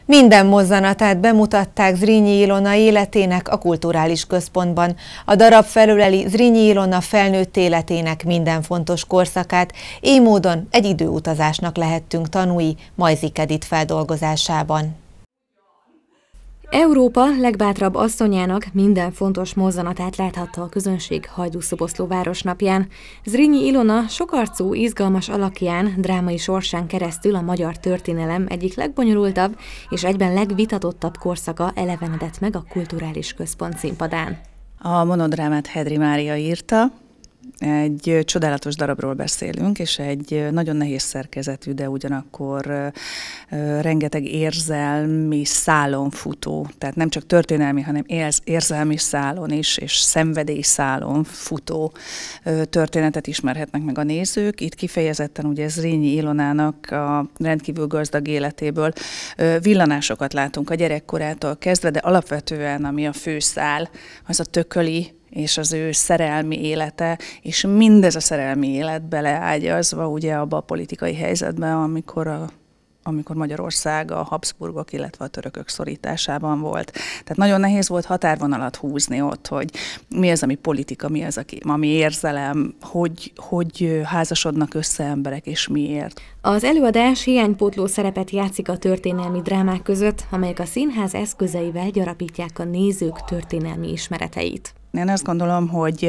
Minden mozzanatát bemutatták Zrínyi Ilona életének a Kulturális Központban. A darab felöleli Zrínyi Ilona felnőtt életének minden fontos korszakát, így módon egy időutazásnak lehettünk tanúi Majzik Edit feldolgozásában. Európa legbátrabb asszonyának minden fontos mozzanatát láthatta a közönség Hajdúszoboszló városnapján. Zrínyi Ilona sokarcú, izgalmas alakján, drámai sorsán keresztül a magyar történelem egyik legbonyolultabb és egyben legvitatottabb korszaka elevenedett meg a Kulturális Központ színpadán. A monodrámát Hedry Mária írta. Egy csodálatos darabról beszélünk, és egy nagyon nehéz szerkezetű, de ugyanakkor rengeteg érzelmi szálon futó, tehát nem csak történelmi, hanem érzelmi szálon is, és szenvedély szálon futó történetet ismerhetnek meg a nézők. Itt kifejezetten ugye Zrínyi Ilonának a rendkívül gazdag életéből villanásokat látunk a gyerekkorától kezdve, de alapvetően ami a főszál, az a tököli, és az ő szerelmi élete, és mindez a szerelmi élet beleágyazva ugye abba a politikai helyzetben, amikor Magyarország a Habsburgok, illetve a törökök szorításában volt. Tehát nagyon nehéz volt határvonalat húzni ott, hogy mi az, ami politika, mi az, ami érzelem, hogy házasodnak össze emberek, és miért. Az előadás hiánypótló szerepet játszik a történelmi drámák között, amelyek a színház eszközeivel gyarapítják a nézők történelmi ismereteit. Én azt gondolom, hogy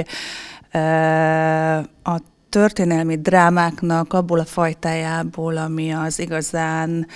a történelmi drámáknak abból a fajtájából, ami az igazán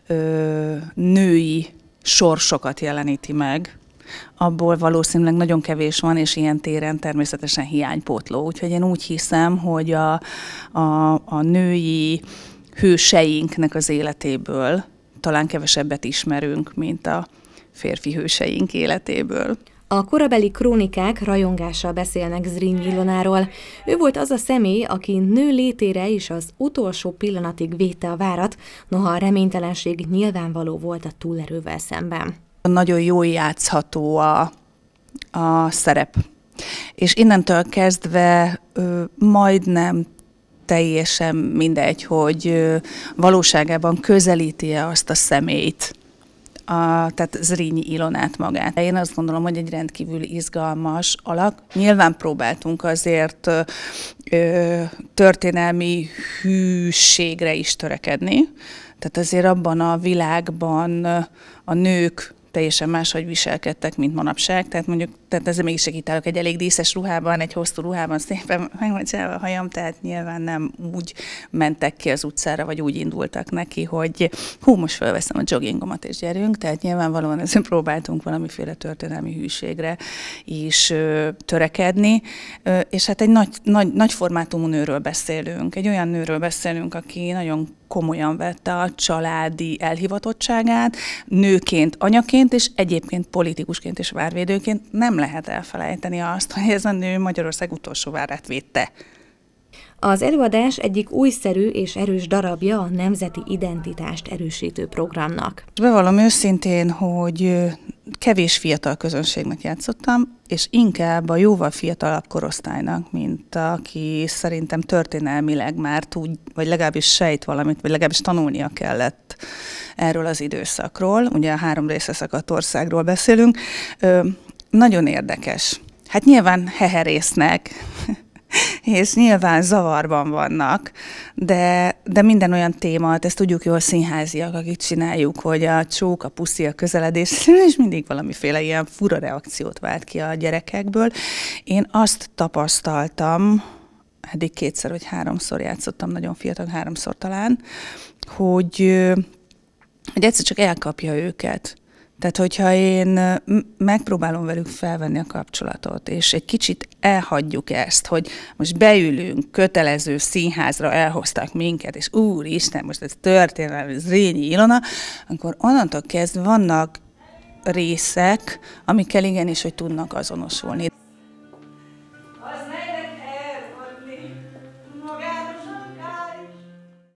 női sorsokat jeleníti meg, abból valószínűleg nagyon kevés van, és ilyen téren természetesen hiánypótló. Úgyhogy én úgy hiszem, hogy a női hőseinknek az életéből talán kevesebbet ismerünk, mint a férfi hőseink életéből. A korabeli krónikák rajongással beszélnek Zrínyi Ilonáról. Ő volt az a személy, aki nő létére is az utolsó pillanatig védte a várat, noha a reménytelenség nyilvánvaló volt a túlerővel szemben. Nagyon jól játszható a szerep. És innentől kezdve majdnem teljesen mindegy, hogy valóságában közelíti-e azt a személyt, tehát Zrínyi Ilonát magát. Én azt gondolom, hogy egy rendkívül izgalmas alak. Nyilván próbáltunk azért történelmi hűségre is törekedni, tehát azért abban a világban a nők teljesen máshogy viselkedtek, mint manapság. Tehát ezzel mégis segítelek egy elég díszes ruhában, egy hosszú ruhában, szépen meg van csinálva a hajam, tehát nyilván nem úgy mentek ki az utcára, vagy úgy indultak neki, hogy most felveszem a joggingomat és gyerünk, tehát nyilvánvalóan ezen próbáltunk valamiféle történelmi hűségre is törekedni, és hát egy nagy formátumú nőről beszélünk, egy olyan nőről beszélünk, aki nagyon komolyan vette a családi elhivatottságát, nőként, anyaként, és egyébként politikusként és várvédőként nem lehet elfelejteni azt, hogy ez a nő Magyarország utolsó várát védte. Az előadás egyik újszerű és erős darabja a nemzeti identitást erősítő programnak. Bevallom őszintén, hogy kevés fiatal közönségnek játszottam, és inkább a jóval fiatalabb korosztálynak, mint aki szerintem történelmileg már tud, vagy legalábbis sejt valamit, vagy legalábbis tanulnia kellett erről az időszakról. Ugye a 3 részre szakadt országról beszélünk. Nagyon érdekes. Hát nyilván heherésznek, és nyilván zavarban vannak, de minden olyan téma, ezt tudjuk jól színháziak, akik csináljuk, hogy a csók, a puszi, a közeledés, és mindig valamiféle ilyen fura reakciót vált ki a gyerekekből. Én azt tapasztaltam, eddig 2 vagy 3-szor játszottam, nagyon fiatal, 3-szor talán, hogy egyszer csak elkapja őket. Tehát, hogyha én megpróbálom velük felvenni a kapcsolatot, és egy kicsit elhagyjuk ezt, hogy most beülünk, kötelező színházra elhoztak minket, és úristen, most ez történelmi Zrínyi Ilona, akkor onnantól kezdve vannak részek, amikkel igenis, hogy tudnak azonosulni.